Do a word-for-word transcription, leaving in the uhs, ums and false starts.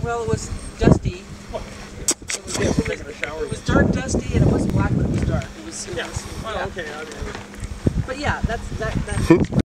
Well, it was dusty. What? It was, Yeah, it, we're was, taking a shower. it was dark, dusty, and it wasn't black, but it was dark. It was. It Yeah. was Oh, yeah. okay. I mean, But yeah, that's that. That's